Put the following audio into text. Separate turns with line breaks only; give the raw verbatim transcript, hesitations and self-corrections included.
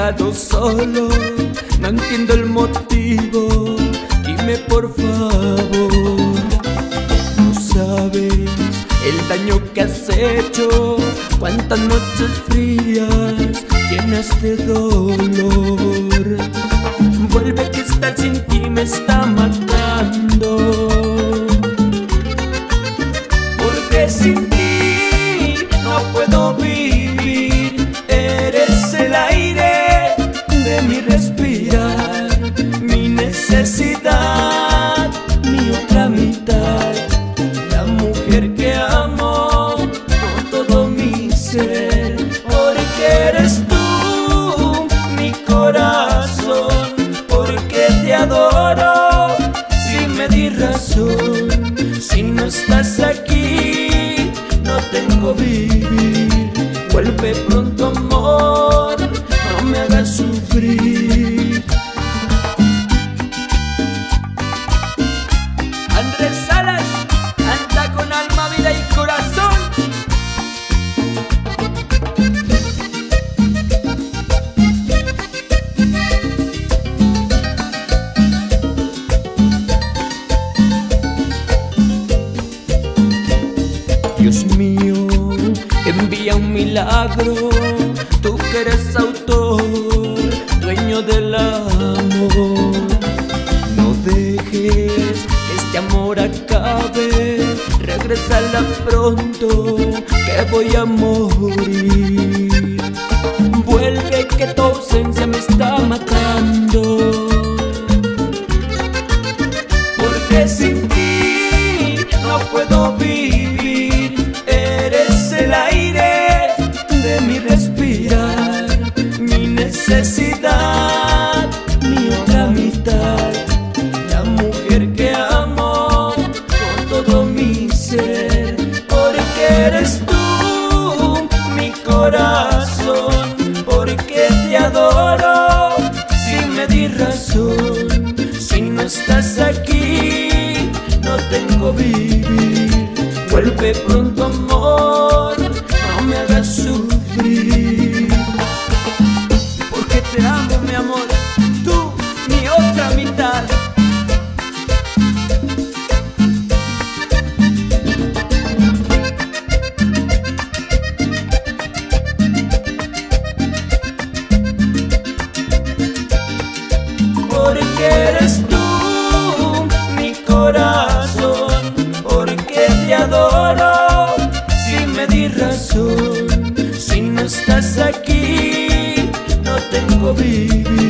dejado solo, no entiendo el motivo, dime por favor. No sabes el daño que has hecho, cuántas noches frías llenas de dolor. Vuelve que estar sin ti me está matando, porque sin ti no puedo vivir. Eres el aire de mi respirar, mi necesidad, mi otra mitad, la mujer que amo con todo mi ser. Porque eres tú mi corazón, porque te adoro sin medir razón. Si no estás aquí no tengo vivir. Vuelve pronto amor, no me hagas sufrir. Andrés Salas anda con alma, vida y corazón. Dios mío, envía un milagro, tú que eres autor, dueño del amor. No dejes que este amor acabe, regrésala pronto que voy a morir. Vuelve que tu ausencia me está matando, porque sin ti no puedo vivir. Eres el aire de mi respirar, mi necesidad, mi otra mitad, la mujer que amo con todo mi ser. Porque eres tú mi corazón, porque te adoro sin medir razón. Si no estás aquí no tengo vivir. Vuelve pronto amor, no me hagas sufrir. Porque te amo mi amor, tú mi otra mitad. Porque eres tú mi corazón, porque te adoro sin medir razón. Si no estás aquí no tengo vivir.